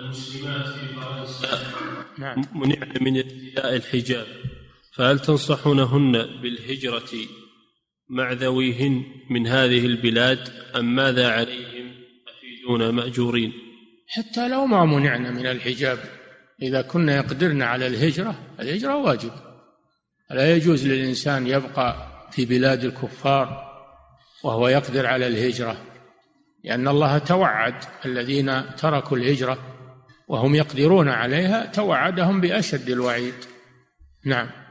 المسلمات في فرنسا نعم. منعن من ارتداء الحجاب، فهل تنصحونهن بالهجرة مع ذويهن من هذه البلاد أم ماذا عليهم؟ أفيدونا مأجورين. حتى لو ما منعنا من الحجاب، إذا كنا يقدرن على الهجرة واجب. لا يجوز للإنسان يبقى في بلاد الكفار وهو يقدر على الهجرة، لأن الله توعد الذين تركوا الهجرة وهم يقدرون عليها، توعدهم بأشد الوعيد. نعم.